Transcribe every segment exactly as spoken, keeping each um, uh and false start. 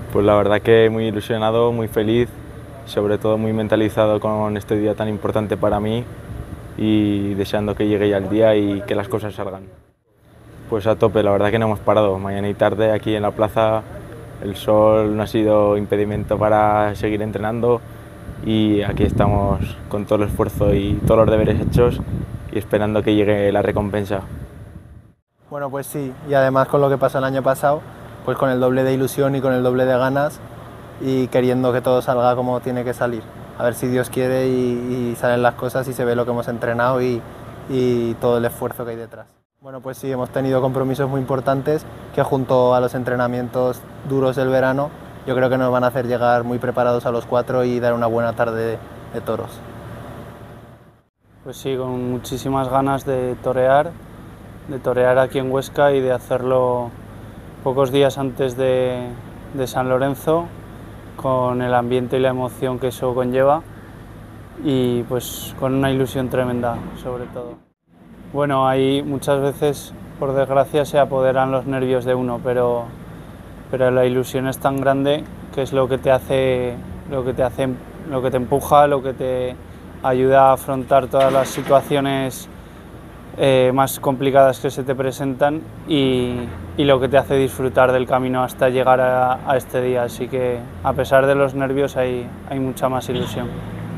Pues la verdad que muy ilusionado, muy feliz, sobre todo muy mentalizado con este día tan importante para mí y deseando que llegue ya el día y que las cosas salgan. Pues a tope, la verdad que no hemos parado. Mañana y tarde aquí en la plaza el sol no ha sido impedimento para seguir entrenando y aquí estamos con todo el esfuerzo y todos los deberes hechos y esperando que llegue la recompensa. Bueno, pues sí, y además con lo que pasó el año pasado, pues con el doble de ilusión y con el doble de ganas y queriendo que todo salga como tiene que salir. A ver si Dios quiere y, y salen las cosas y se ve lo que hemos entrenado y, y todo el esfuerzo que hay detrás. Bueno, pues sí, hemos tenido compromisos muy importantes que junto a los entrenamientos duros del verano yo creo que nos van a hacer llegar muy preparados a los cuatro y dar una buena tarde de, de toros. Pues sí, con muchísimas ganas de torear, de torear aquí en Huesca y de hacerlo pocos días antes de, de San Lorenzo, con el ambiente y la emoción que eso conlleva y pues con una ilusión tremenda sobre todo. Bueno, ahí muchas veces, por desgracia, se apoderan los nervios de uno, pero, pero la ilusión es tan grande que es lo que te hace, lo que te hace, lo que te empuja, lo que te ayuda a afrontar todas las situaciones eh, más complicadas que se te presentan y, y lo que te hace disfrutar del camino hasta llegar a, a este día. Así que a pesar de los nervios hay, hay mucha más ilusión.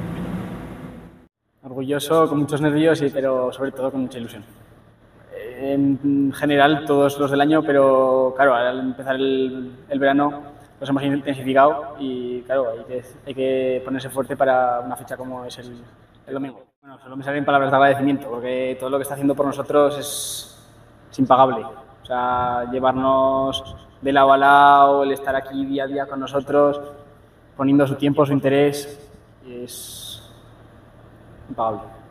Orgulloso, con muchos nervios, pero sobre todo con mucha ilusión. En general todos los del año, pero claro, al empezar el, el verano los hemos intensificado y claro, hay que, hay que ponerse fuerte para una fecha como es el, el domingo. Bueno, solo me salen palabras de agradecimiento porque todo lo que está haciendo por nosotros es, es impagable. O sea, llevarnos de lado a lado, el estar aquí día a día con nosotros, poniendo su tiempo, su interés, es impagable.